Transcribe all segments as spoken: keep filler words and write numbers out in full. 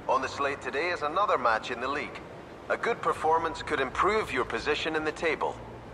On the slate today is another match in the league. A good performance could improve your position in the table.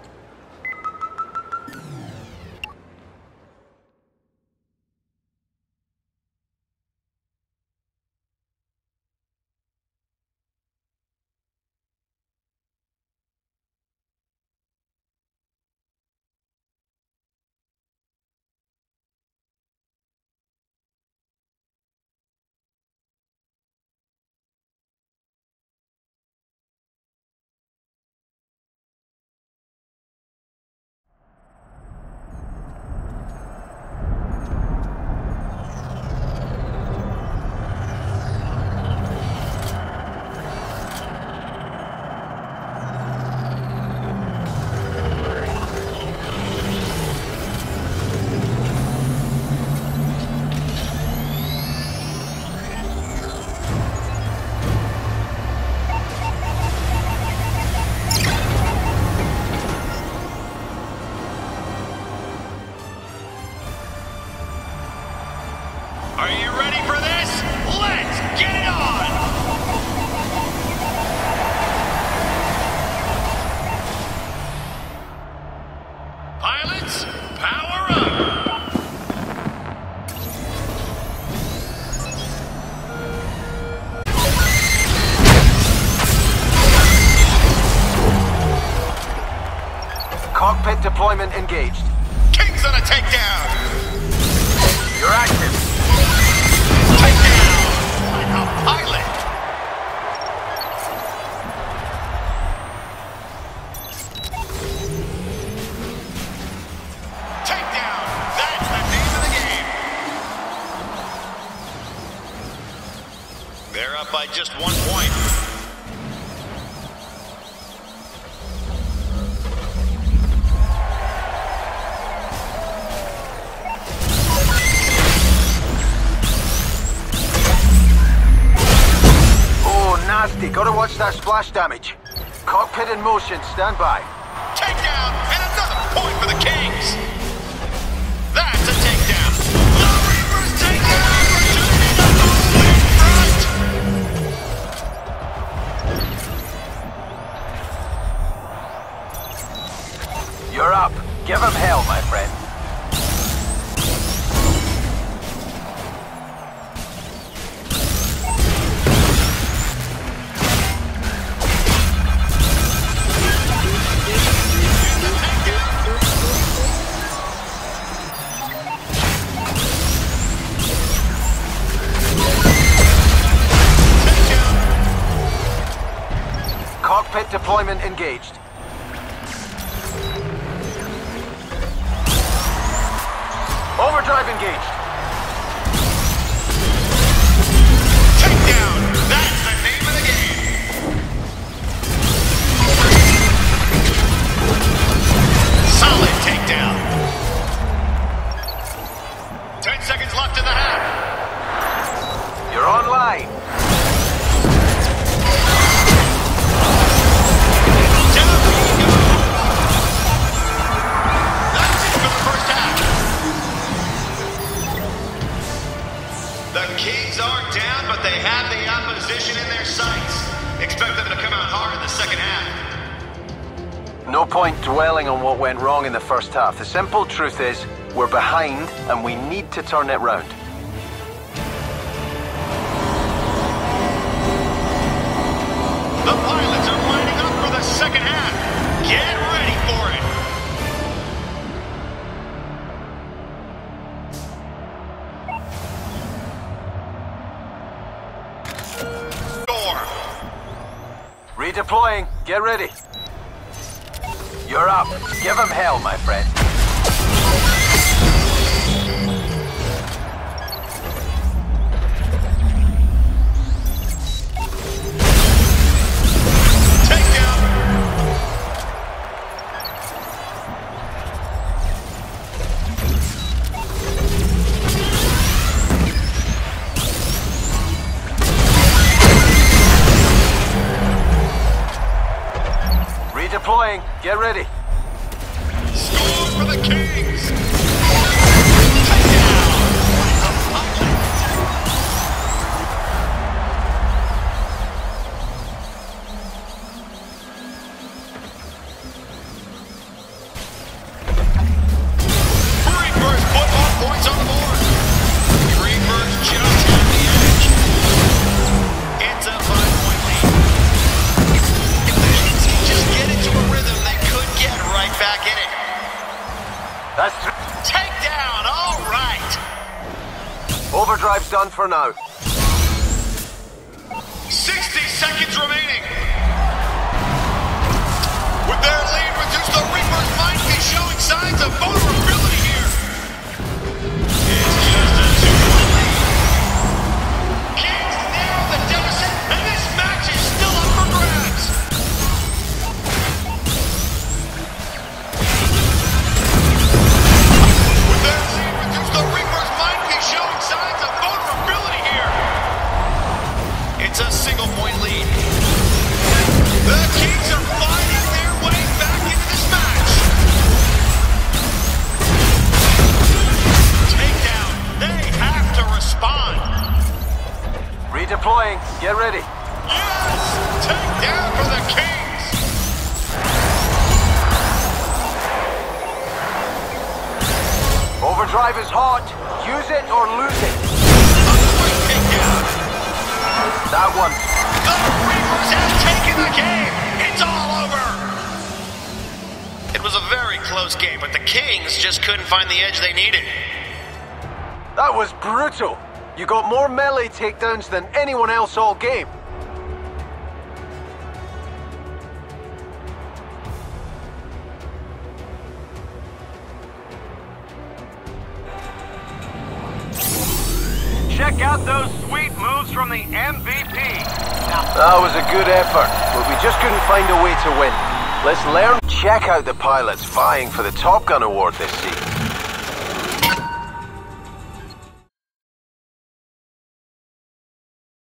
Are you ready for this? Let's get it on! Pilots, power up! Cockpit deployment engaged. King's on a takedown! You're active. Takedown! Like a pilot! Takedown! That's the name of the game! They're up by just one point. Nasty, gotta watch that splash damage. Cockpit in motion, stand by. Takedown, and another point for the Kings. That's a takedown. The Reapers take the opportunity to move in front. You're up. Give him hell, my friend. Cockpit deployment engaged. Overdrive engaged. Takedown! That's the name of the game! Solid takedown! Ten seconds left in the half. You're online. The Kings are down, but they have the opposition in their sights. Expect them to come out hard in the second half. No point dwelling on what went wrong in the first half. The simple truth is, we're behind and we need to turn it round. The pilots are lining up for the second half. Get ready for it. Redeploying. Get ready. You're up. Give him hell, my friend. Redeploying. Get ready. Score for the Kings! Overdrive's done for now. sixty seconds remaining. With their lead reduced, the Reapers might be showing signs of vulnerability here. It's just a two-point lead. Kings narrow the deficit, and this match is still up for grabs. With their lead reduced, the Reapers might be showing signs of vulnerability here. It's a single-point lead. The Kings are fighting their way back into this match. Takedown. They have to respond. Redeploying. Get ready. Yes! Takedown for the Kings. Overdrive is hot. Use it or lose it. A quick takedown. That one. The Reapers have taken the game. It's all over. It was a very close game, but the Kings just couldn't find the edge they needed. That was brutal. You got more melee takedowns than anyone else all game. Check out those sweet moves from the M V P. That was a good effort, but we just couldn't find a way to win. Let's learn. Check out the pilots vying for the Top Gun award this season.